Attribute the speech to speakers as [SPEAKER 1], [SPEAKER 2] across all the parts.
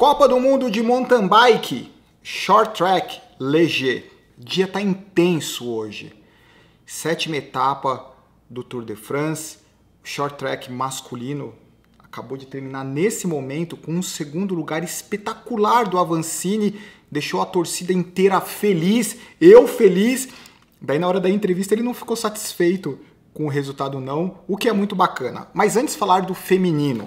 [SPEAKER 1] Copa do Mundo de Mountain Bike, Short Track, Léger. O dia tá intenso hoje. 7ª etapa do Tour de France. O Short Track masculino acabou de terminar nesse momento com um segundo lugar espetacular do Avancini. Deixou a torcida inteira feliz, eu feliz. Daí na hora da entrevista ele não ficou satisfeito com o resultado não, o que é muito bacana. Mas antes de falar do feminino,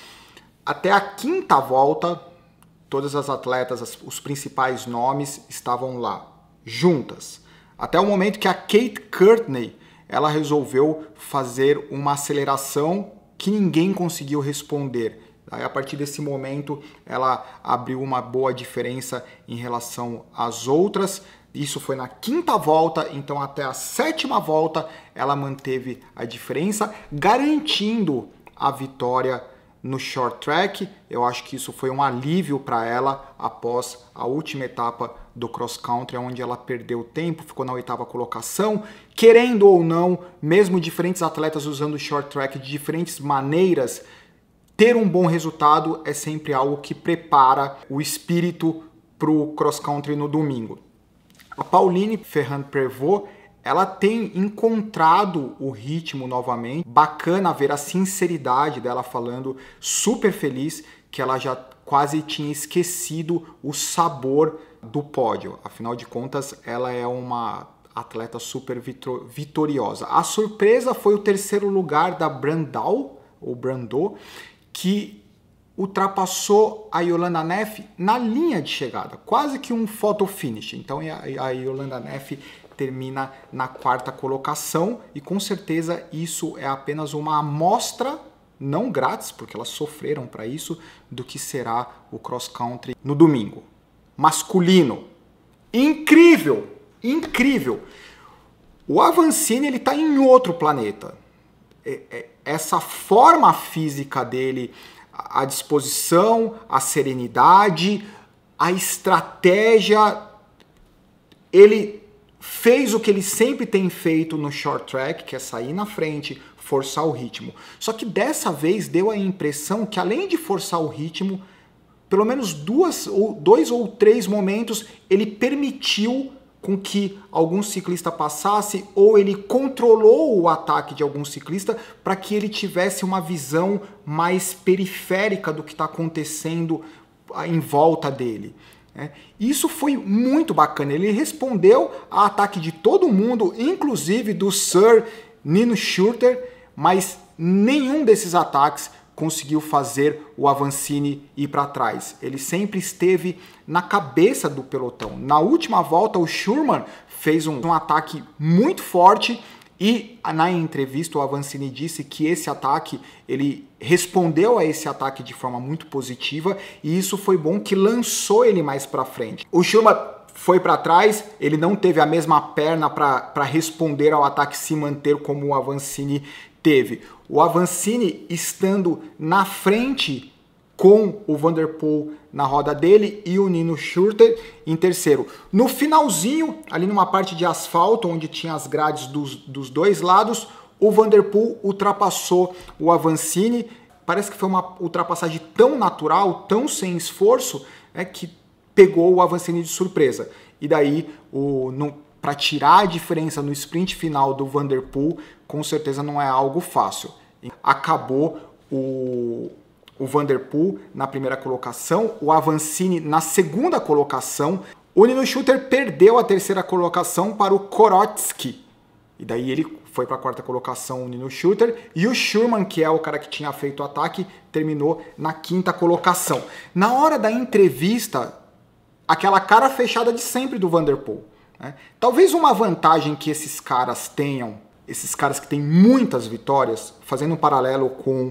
[SPEAKER 1] até a 5ª volta, todas as atletas, os principais nomes estavam lá, juntas. Até o momento que a Kate Courtney, ela resolveu fazer uma aceleração que ninguém conseguiu responder. Aí, a partir desse momento, ela abriu uma boa diferença em relação às outras. Isso foi na 5ª volta, então até a 7ª volta ela manteve a diferença, garantindo a vitória no short track. Eu acho que isso foi um alívio para ela após a última etapa do cross country, onde ela perdeu tempo, ficou na 8ª colocação. Querendo ou não, mesmo diferentes atletas usando o short track de diferentes maneiras, ter um bom resultado é sempre algo que prepara o espírito para o cross country no domingo. A Pauline Ferrand-Prévot, ela tem encontrado o ritmo novamente. Bacana ver a sinceridade dela falando, super feliz, que ela já quase tinha esquecido o sabor do pódio. Afinal de contas, ela é uma atleta super vitoriosa. A surpresa foi o 3º lugar da Brandao, ou Brandot, que ultrapassou a Jolanda Neff na linha de chegada, quase que um photo finish. Então a Jolanda Neff termina na 4ª colocação e com certeza isso é apenas uma amostra, não grátis, porque elas sofreram para isso, do que será o cross country no domingo. Masculino, incrível, incrível. O Avancini, ele está em outro planeta. Essa forma física dele, a disposição, a serenidade, a estratégia, ele fez o que ele sempre tem feito no short track, que é sair na frente, forçar o ritmo. Só que dessa vez deu a impressão que, além de forçar o ritmo, pelo menos 2 ou 3 momentos ele permitiu com que algum ciclista passasse, ou ele controlou o ataque de algum ciclista para que ele tivesse uma visão mais periférica do que está acontecendo em volta dele. Isso foi muito bacana. Ele respondeu ao ataque de todo mundo, inclusive do Sir Nino Schurter, mas nenhum desses ataques conseguiu fazer o Avancini ir para trás. Ele sempre esteve na cabeça do pelotão. Na última volta, o Schurman fez um ataque muito forte e na entrevista o Avancini disse que esse ataque, ele respondeu a esse ataque de forma muito positiva e isso foi bom, que lançou ele mais para frente. O Schurman foi para trás, ele não teve a mesma perna para responder ao ataque, se manter como o Avancini teve. O Avancini estando na frente com o Van der Poel na roda dele e o Nino Schurter em terceiro. No finalzinho, ali numa parte de asfalto, onde tinha as grades dos dois lados, o Van der Poel ultrapassou o Avancini. Parece que foi uma ultrapassagem tão natural, tão sem esforço, que pegou o Avancini de surpresa. E daí, para tirar a diferença no sprint final do Van der Poel, com certeza não é algo fácil. Acabou o Van der Poel na 1ª colocação, o Avancini na 2ª colocação. O Nino Schurter perdeu a 3ª colocação para o Korotsky. E daí ele foi para a 4ª colocação, o Nino Schurter. E o Schurman, que é o cara que tinha feito o ataque, terminou na 5ª colocação. Na hora da entrevista, aquela cara fechada de sempre do Van der Poel. Talvez uma vantagem que esses caras tenham, esses caras que têm muitas vitórias, fazendo um paralelo com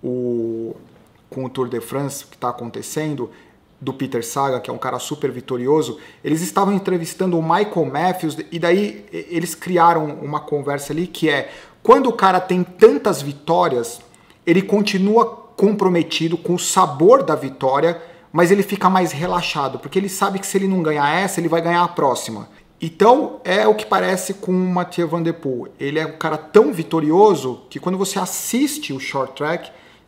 [SPEAKER 1] o Tour de France que está acontecendo, do Peter Sagan, que é um cara super vitorioso, eles estavam entrevistando o Michael Matthews e daí eles criaram uma conversa ali que é, quando o cara tem tantas vitórias, ele continua comprometido com o sabor da vitória, mas ele fica mais relaxado, porque ele sabe que se ele não ganhar essa, ele vai ganhar a próxima. Então é o que parece com o Mathieu Van der Poel. Ele é um cara tão vitorioso que quando você assiste o short track,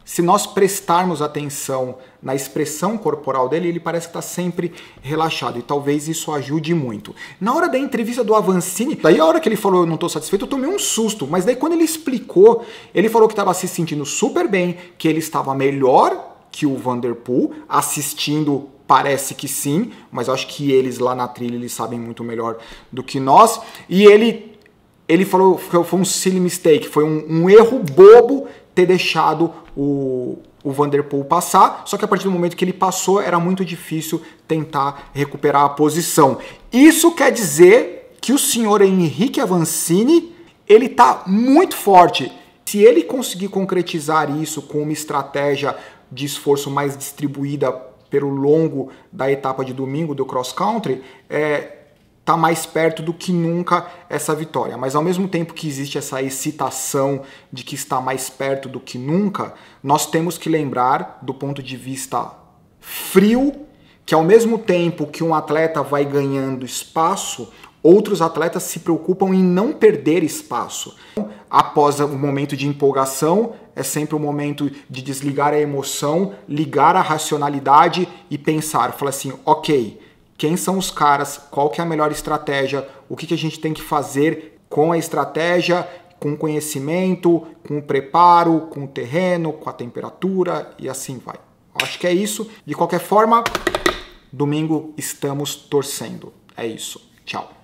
[SPEAKER 1] se nós prestarmos atenção na expressão corporal dele, ele parece que está sempre relaxado e talvez isso ajude muito. Na hora da entrevista do Avancini, daí a hora que ele falou eu não estou satisfeito, eu tomei um susto, mas daí quando ele explicou, ele falou que estava se sentindo super bem, que ele estava melhor que o Van Der Poel, assistindo parece que sim, mas eu acho que eles lá na trilha eles sabem muito melhor do que nós, e ele falou que foi um silly mistake, foi um erro bobo ter deixado o Van Der Poel passar, só que a partir do momento que ele passou era muito difícil tentar recuperar a posição. Isso quer dizer que o senhor Henrique Avancini, ele está muito forte. Se ele conseguir concretizar isso com uma estratégia de esforço mais distribuída pelo longo da etapa de domingo do cross country, está mais perto do que nunca essa vitória. Mas ao mesmo tempo que existe essa excitação de que está mais perto do que nunca, nós temos que lembrar, do ponto de vista frio, que ao mesmo tempo que um atleta vai ganhando espaço, outros atletas se preocupam em não perder espaço. Após o momento de empolgação, é sempre o momento de desligar a emoção, ligar a racionalidade e pensar, falar assim, ok, quem são os caras, qual que é a melhor estratégia, o que a gente tem que fazer com a estratégia, com o conhecimento, com o preparo, com o terreno, com a temperatura e assim vai. Acho que é isso. De qualquer forma, domingo estamos torcendo. É isso. Tchau.